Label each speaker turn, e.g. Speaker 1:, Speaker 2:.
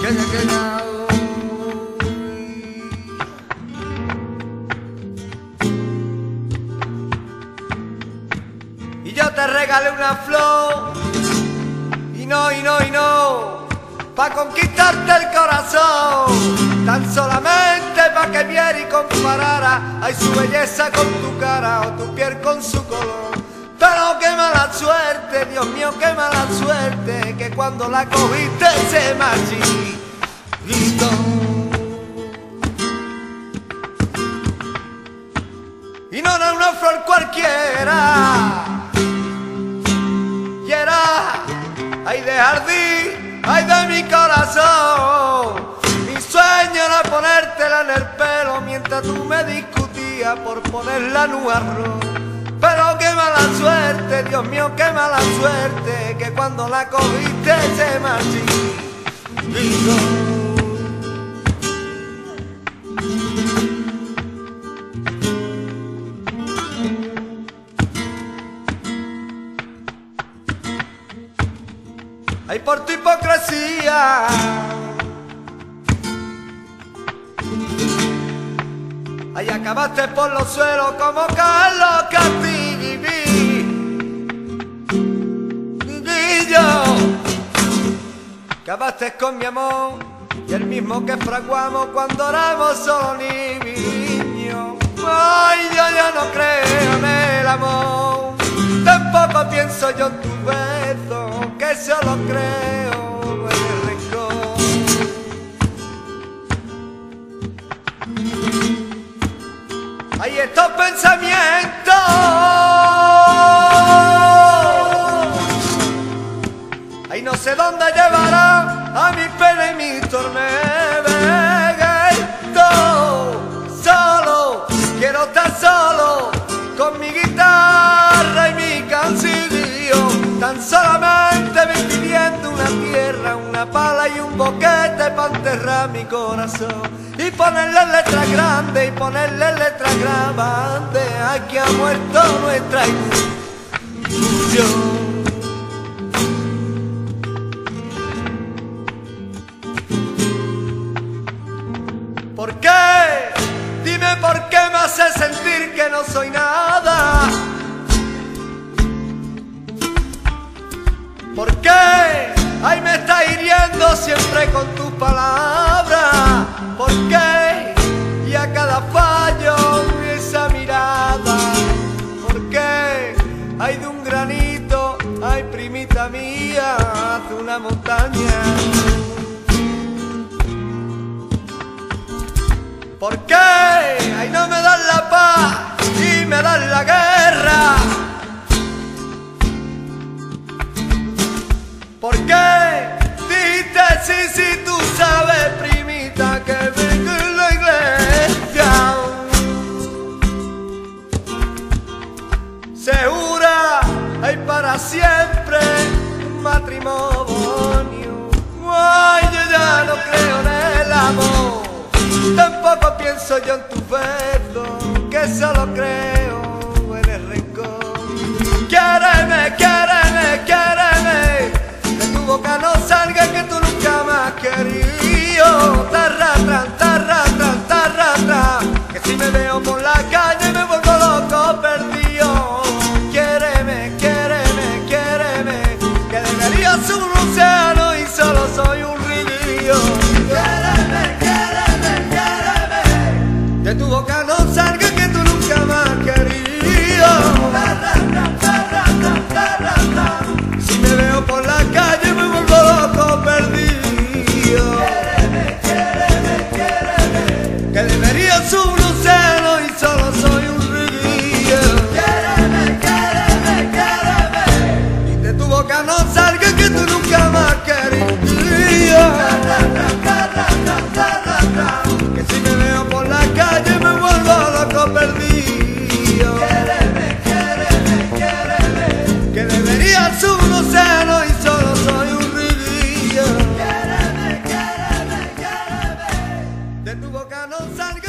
Speaker 1: Y yo te regalé una flor, y no, pa' conquistarte el corazón, tan solamente pa' que viera y comparara, ay, su belleza con tu cara o tu piel con su color. Pero qué mala suerte, Dios mío, qué mala suerte, que cuando la cogiste se marchitó. Y no era una flor cualquiera, y era, ay, de jardín, ay, de mi corazón. Mi sueño era ponértela en el pelo mientras tú me discutías por ponerla en un arroz. Pero qué mala suerte, Dios mío, qué mala suerte, que cuando la cogiste se marchitó. Ay, por tu hipocresía, ay, acabaste por los suelos como Carlos Castillo. Y yo, acabaste con mi amor, y el mismo que fraguamos cuando éramos solo niños. Ay, yo ya no creo en el amor, tampoco pienso yo en tu beso, que solo creo en el rencor. Ay, estos pensamientos, ay, no sé dónde llevarán a mi pena y mi tormento. Solo, quiero estar solo, con mi guitarra y mi canción, tan solamente me pidiendo una tierra, una pala y un boquete para enterrar mi corazón, y ponerle letras grandes y ponerle letras grandes, aquí ha muerto nuestra ilusión. ¿Por qué? Dime por qué me hace sentir que no soy nada. ¿Por qué? Ay, me está hiriendo siempre con tus palabras. ¿Por qué? Y a cada fallo esa mirada. ¿Por qué? Ay, de un granito, ay, primita mía, hace una montaña. ¿Por qué? Ay, no me das la paz y me das la guerra. ¿Por qué? Dijiste sí, tú sabes, primita, que vengo en la iglesia. Se jura, ay, para siempre un matrimonio. Ay, yo ya no creo en el amor, tampoco pienso yo en tu beso, que solo creo en el rencor. Quiéreme, quiéreme, quiéreme, de tu boca no salga que tú nunca me has querido. Tarratran, tarratran, tarratran, que si me veo por la calle me vuelvo loco perdido. Quiéreme, quiéreme, quiéreme, que debería ser un océano y solo soy un río. Quiéreme, de tu boca no salga que tú nunca me has querido. Si me veo por la calle me vuelvo loco perdido. Quiéreme, quiéreme, que debería ser un océano y solo soy un río. Quiéreme, quiéreme, quiéreme, y de tu boca no salga que tú nunca me has querido. Que si me veo por la calle me vuelvo loco perdido. Quiéreme, quiéreme, quiéreme, que debería ser un océano y solo soy un río. Quiéreme, quiéreme, quiéreme, de tu boca no salga